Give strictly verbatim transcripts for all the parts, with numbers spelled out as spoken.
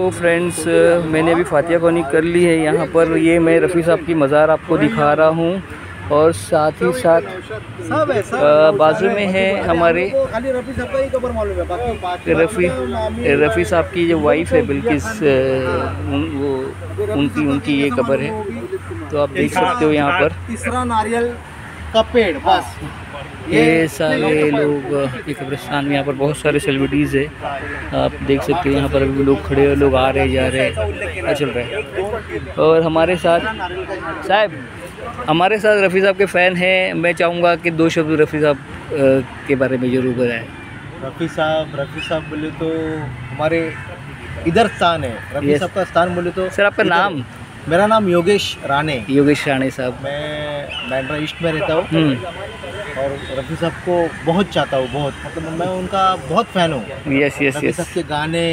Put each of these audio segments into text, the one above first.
Friends, मैंने अभी फातिया colony कर ली है। यहाँ पर ये मैं रफ़ी साहब की मज़ार आपको दिखा रहा हूँ और साथ ही साथ बाजू में है हमारे रफ़ी रफ़ी साहब की जो वाइफ है बिल्किस, उन, वो उनकी उनकी ये कब्र है। तो आप देख सकते हो यहाँ पर तीसरा नारियल का पेड़, बस ये सारे लोग ये कब्रिस्तान में। यहाँ पर बहुत सारे सेलिब्रिटीज़ है, आप देख सकते हैं। यहाँ पर अभी लोग खड़े हैं, लोग आ रहे जा रहे हैं, चल रहे हैं। और हमारे साथ साहब हमारे साथ रफ़ी साहब के फ़ैन हैं। मैं चाहूँगा कि दो शब्द रफ़ी साहब के बारे में ज़रूर बताएं। रफ़ी साहब रफ़ी साहब बोले तो हमारे इधर स्थान है। रफ़ी साहब का स्थान बोले तो सर आपका नाम? मेरा नाम योगेश राणे। योगेश राणे साहब। मैं बैंड्रा ईस्ट में रहता हूँ और रफ़ी साहब को बहुत चाहता हूँ, बहुत, मतलब मैं उनका बहुत फ़ैन हूँ। यस यस रफ़ी यस साहब के गाने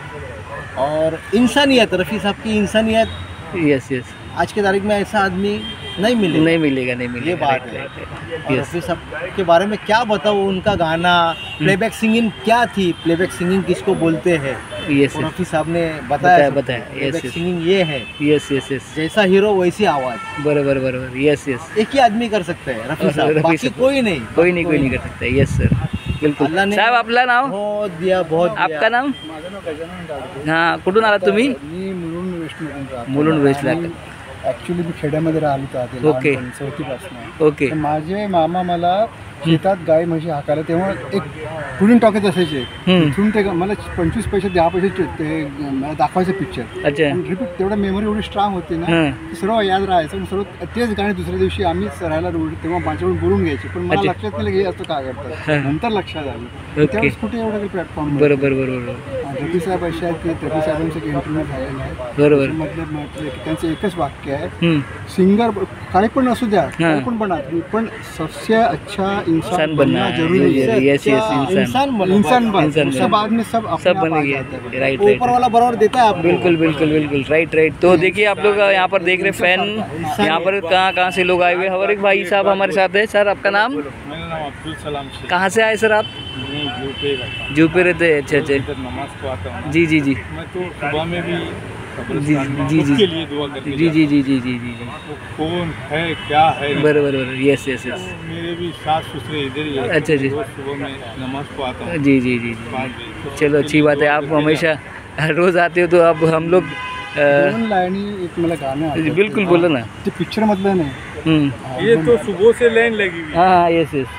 और इंसानियत, रफ़ी साहब की इंसानियत। यस यस आज के तारीख में ऐसा आदमी नहीं मिलेगा, नहीं मिलेगा नहीं मिलेगा ये बात है। और रफ़ी साहब के बारे में क्या बताऊँ, उनका गाना, प्लेबैक सिंगिंग क्या थी, प्लेबैक सिंगिंग किसको बोलते हैं, यस रफ़ी साहब ने बताया बताया। प्लेबैक सिंगिंग ये है। यस यस यस जैसा हीरो वैसी आवाज़, बराबर बराबर। यस यस एक ही आदमी कर सकते हैं, रफ़ी साहब, बाकी कोई नहीं कोई नहीं कोई नहीं कर सकता। यस सर बिल्कुल। साहेब आपला नाव? बहुत दिया बहुत दिया। आपका नाम? हां, कुठून आलात तुम्ही? मी मुलुंड वेस्टमधून राहतो. मुलुंड वेस्टला. ॲक्च्युली मी खेड्यामध्ये राहिलो होते ओके चौथीपासून. ओके. माझे मामा मला शेतात गाय म्हशी हाकायला तेव्हा एक पुढून टॉकीज असायचे, तिथून ते मला पंचवीस पैसे दहा पैसे ते मला दाखवायचे पिक्चर. अच्छा. रिपीट तेवढा मेमरी एवढी स्ट्रॉंग होती ना, सर्व याद राहायचं. सर्व तेच गाणे दुसऱ्या दिवशी आम्ही राहायला रोड तेव्हा माझ्याकडून बोलून घ्यायचे, पण मला लक्षात नाही हे असं काय करतात. नंतर लक्षात आलं त्यावेळेस कुठे एवढं प्लॅटफॉर्म. बरोबर बरोबर. रफ़ी साहेब असे आहेत की रफ़ी साहेबांचा इंटरव्ह्यू झालेला आहे. बरोबर. मतलब म्हटलं की त्यांचं एकच वाक्य आहे, सिंगर काही पण असू द्या, काही पण बना, पण सबसे अच्छा इंसान बनना जरूरी है. यस यस इंसान बनो, इंसान बन, सब आदमी सब सब बनेंगे. Right right. ऊपर वाला बराबर देता है आपको. बिल्कुल बिल्कुल बिल्कुल राइट राइट. तो देखिए आप लोग यहाँ पर देख रहे फैन, यहाँ पर कहाँ कहाँ से लोग आए हुए हैं. हमारे एक भाई साहब हमारे साथ है. सर आपका नाम? मेरा नाम अब्दुल सलाम शेख. कहाँ से आए सर आप? यूपी रहता जू पे रहते हैं. अच्छा अच्छा. नमाज को आता हूँ. जी जी जी मैं तो सुबह में भी जी जी जी के लिए दुआ करने जी जी जी जी जी जी जी. वो कौन है क्या है. बराबर बराबर. Yes yes yes. मेरे भी सास ससुरे इधर ही है. अच्छा जी. सुबह में नमाज को आता हूँ. जी जी जी जी. चलो अच्छी बात है, आप हमेशा रोज़ आते हो. तो अब हम लोग दोन लाईनी एक मला गाणं आहे. बिल्कुल बोलो ना. ते पिक्चर मधलं नाही. ये तो सुबह से लाइन लगी हुई. हाँ यस यस.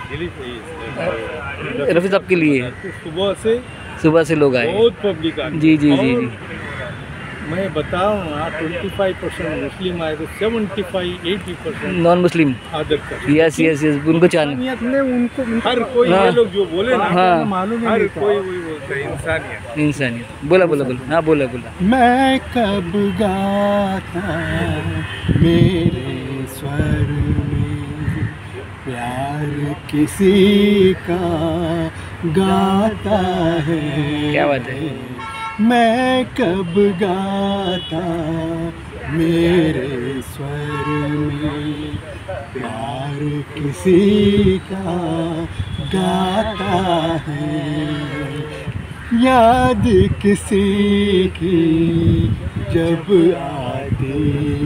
रफ़ी साहब के लिए सुबह से सुबह से लोग आए. बहुत पब्लिक आ. जी जी जी जी. मैं बताऊँ ट्वेंटी फाइव परसेंट मुस्लिम आए तो seventy five eighty percent non Muslim. Other कर. Yes yes yes. उनको चाहिए उनको हर कोई ये लोग जो बोले ना, हाँ. मालूम हर है कोई वही बोलता है इंसानियत. इंसानियत. बोला बोला बोला. हाँ बोला बोला. मैं कब गाता मेरे स्वर में प्यार किसी का गाता है. क्या बात है. मैं कब गाता मेरे स्वर में प्यार किसी का गाता है. याद किसी की जब आती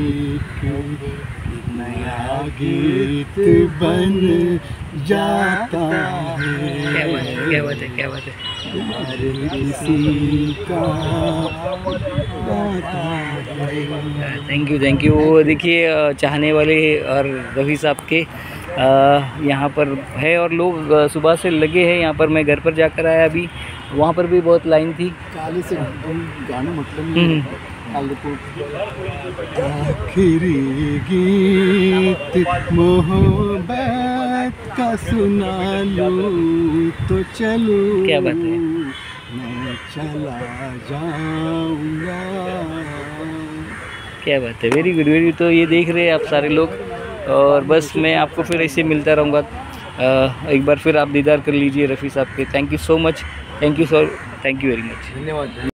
नया गीत बन जाता है. क्या बात है क्या बात है क्या बात है. किसी का थैंक यू थैंक यू. देखिए चाहने वाले और रफ़ी साहब के यहाँ पर है और लोग सुबह से लगे हैं. यहाँ पर मैं घर पर जाकर आया अभी, वहाँ पर भी बहुत लाइन थी. काली से गाणं म्हटलं आखिरी गीत मोहब्बत का सुना लूं तो चलूं. क्या बात है. मैं चला जाऊंगा. क्या बात है. Very good very. तो ये देख रहे हैं आप सारे लोग और बस मैं आपको फिर ऐसे मिलता रहूँगा. एक बार फिर आप दीदार कर लीजिए रफ़ी साहब के. Thank you so much. Thank you sir. Thank you very much. धन्यवाद.